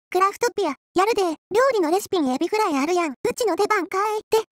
クラフトピア、やるで、料理のレシピにエビフライあるやん。うちの出番かいって、